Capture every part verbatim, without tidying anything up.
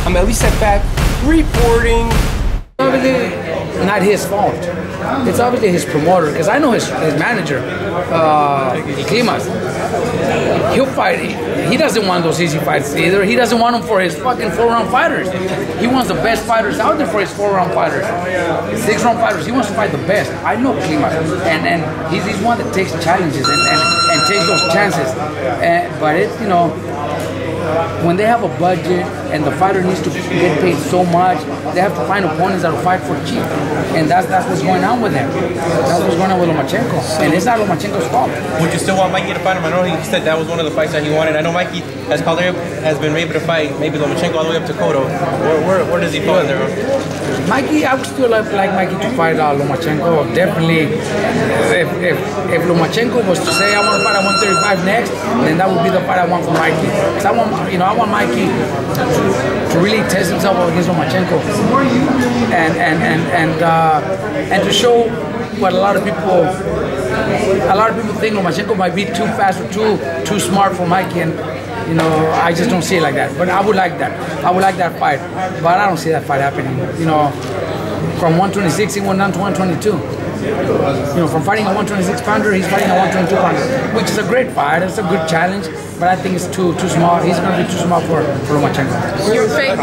I'm at least at back reporting. Obviously, not his fault. It's obviously his promoter, because I know his, his manager, uh, Climas. He'll fight. He, he doesn't want those easy fights either. He doesn't want them for his fucking four-round fighters. He wants the best fighters out there for his four-round fighters. Six-round fighters, he wants to fight the best. I know Climas. And and he's, he's one that takes challenges and, and, and takes those chances. And, but it's, you know, when they have a budget and the fighter needs to get paid so much, they have to find opponents that will fight for cheap. And that's that's what's going on with him. That's what's going on with Lomachenko. And it's not Lomachenko's fault. Would you still want Mikey to fight him? I know he said that was one of the fights that he wanted. I know Mikey has called has been able to fight maybe Lomachenko all the way up to Cotto. Where, where, where does he fall in there? Mikey, I would still like, like Mikey to fight uh, Lomachenko. Definitely, if, if if Lomachenko was to say I want to fight at one thirty-five next, then that would be the fight I want for Mikey. Because I want, you know, I want Mikey to, to really test himself against Lomachenko, and and and and uh, and to show what a lot of people, a lot of people think Lomachenko might be too fast or too too smart for Mikey, and you know, I just don't see it like that. But I would like that. I would like that fight, but I don't see that fight happening. You know, from one twenty-six he went down to one twenty-two. You know, from fighting a one twenty-six pounder, he's fighting a one twenty-two pounder, which is a great fight. It's a good challenge, but I think it's too too small. He's going to be too small for for Lomachenko. Your fate.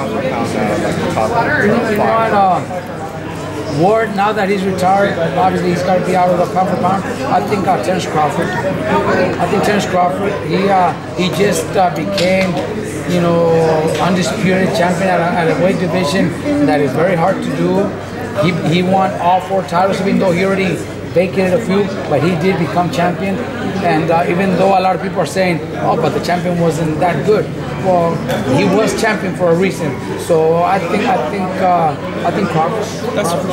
You know, you know what? Uh, Ward, now that he's retired, obviously he's got to be out of the pound for pound. I think uh, Terence Crawford. I think Terence Crawford. He uh, he just uh, became, you know, undisputed champion at a, at a weight division that is very hard to do. He he won all four titles, even though he already vacated a few, but he did become champion. And uh, even though a lot of people are saying, oh, but the champion wasn't that good. Well, he was champion for a reason. So I think I think uh, I think Crawford.